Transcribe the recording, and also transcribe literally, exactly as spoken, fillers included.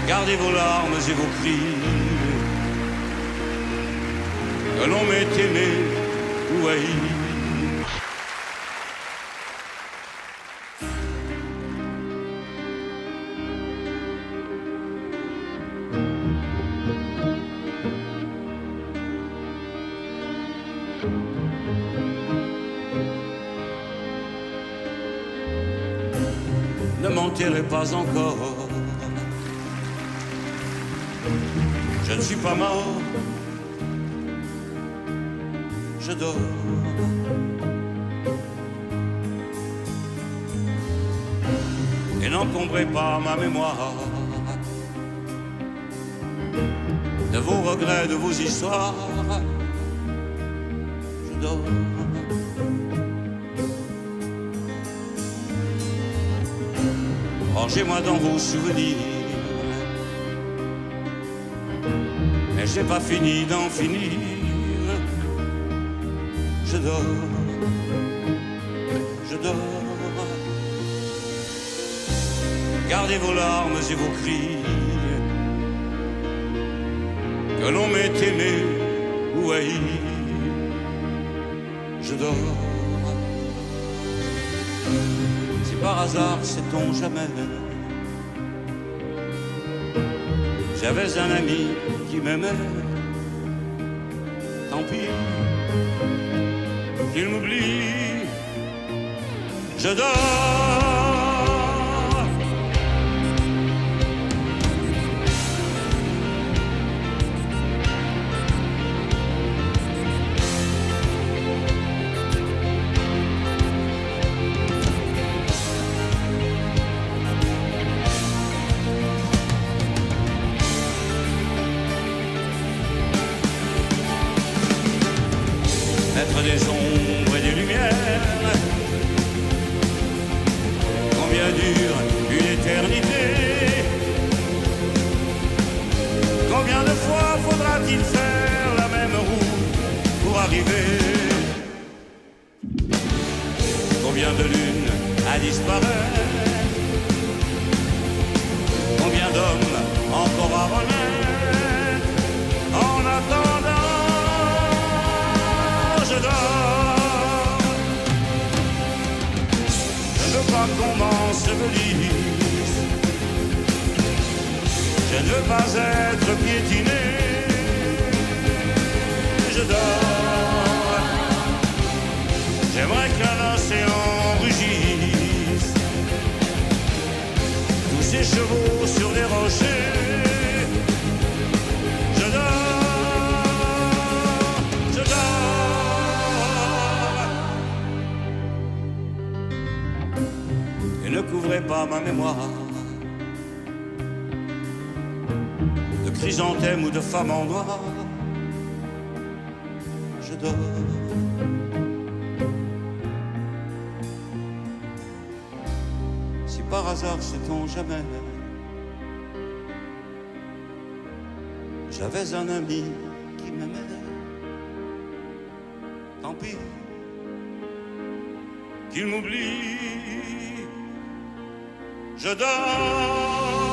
Gardez vos larmes et vos cris, que l'on m'ait aimé ou haï. Ne m'enterrez pas encore, je ne suis pas mort, je dors. Et n'encombrez pas ma mémoire de vos regrets, de vos histoires, je dors. Rangez-moi dans vos souvenirs, mais j'ai pas fini d'en finir. Je dors, je dors. Gardez vos larmes et vos cris, que l'on m'ait aimé ou haï. Je dors. Si par hasard, sait-on jamais, j'avais un ami qui m'aimait, tant pis qu'il m'oublie, je dors. Être des ombres et des lumières, combien dure une éternité? Combien de fois faudra-t-il faire la même route pour arriver? Combien de lunes à disparaître? Combien d'hommes encore à renaître? En attendant, je dors. Je ne veux pas qu'on m'ensevelisse, je ne veux pas être piétiné. Je dors. J'aimerais qu'un océan rugisse, tous ces chevaux sur des rochers. Je dors, je dors. Et ne couvrez pas ma mémoire de chrysanthèmes ou de femmes en noir. Je dors. Si par hasard, sait-on jamais, j'avais un ami qui m'aimait, tant pis qu'il m'oublie, je dors.